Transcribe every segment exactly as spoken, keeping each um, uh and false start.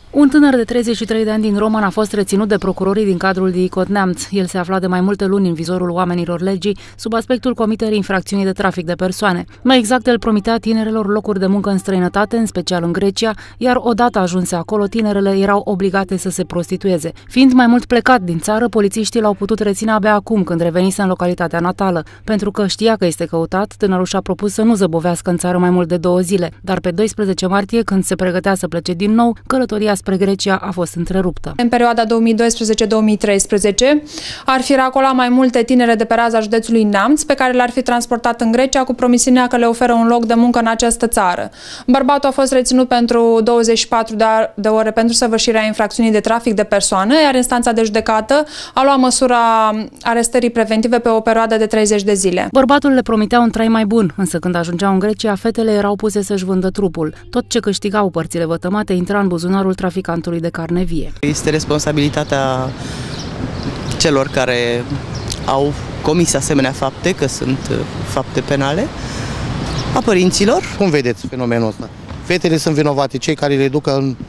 Un tânăr de treizeci și trei de ani din Roman a fost reținut de procurorii din cadrul DICOT Neamț. El se afla de mai multe luni în vizorul oamenilor legii, sub aspectul comiterii infracțiunii de trafic de persoane. Mai exact, el promitea tinerelor locuri de muncă în străinătate, în special în Grecia, iar odată ajunse acolo, tinerele erau obligate să se prostitueze. Fiind mai mult plecat din țară, polițiștii l-au putut reține abia acum, când revenise în localitatea natală. Pentru că știa că este căutat, tânărul și-a propus să nu zăbovească în țară mai mult de două zile, dar pe doisprezece martie, când se pregătea să plece din nou, călătoria spre Grecia a fost întreruptă. În perioada două mii doisprezece două mii treisprezece ar fi racolat mai multe tinere de pe raza județului Neamț, pe care le-ar fi transportat în Grecia cu promisiunea că le oferă un loc de muncă în această țară. Bărbatul a fost reținut pentru douăzeci și patru de ore pentru săvârșirea infracțiunii de trafic de persoane, iar instanța de judecată a luat măsura arestării preventive pe o perioadă de treizeci de zile. Bărbatul le promitea un trai mai bun, însă când ajungeau în Grecia, fetele erau puse să-și vândă trupul. Tot ce câștigau părțile vătămate intra în buzunarul traficantului de carne vie. Este responsabilitatea celor care au comis asemenea fapte, că sunt fapte penale, a părinților. Cum vedeți fenomenul ăsta? Fetele sunt vinovate, cei care le duc în...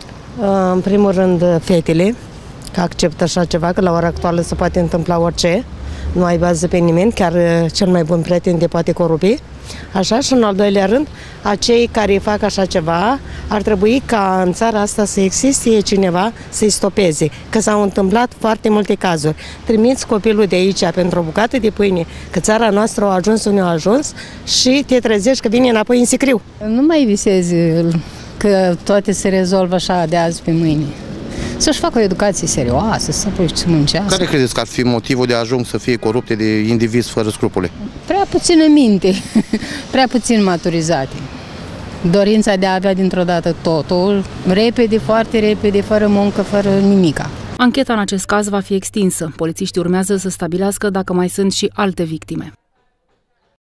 În primul rând, fetele, că acceptă așa ceva, că la ora actuală se poate întâmpla orice. Nu ai bază pe nimeni, chiar cel mai bun prieten te poate corupi. Așa, și în al doilea rând, acei care fac așa ceva, ar trebui ca în țara asta să existe cineva să-i stopeze, că s-au întâmplat foarte multe cazuri. Trimiți copilul de aici pentru o bucată de pâine, că țara noastră a ajuns unde a ajuns și te trezești că vine înapoi în sicriu. Nu mai visezi că toate se rezolvă așa de azi pe mâine. Să-și facă o educație serioasă, să apuce să muncească. Care credeți că ar fi motivul de a ajung să fie corupte de indivizi fără scrupule? Prea puțină minte, prea puțin maturizate. Dorința de a avea dintr-o dată totul, repede, foarte repede, fără muncă, fără nimica. Ancheta în acest caz va fi extinsă. Polițiștii urmează să stabilească dacă mai sunt și alte victime.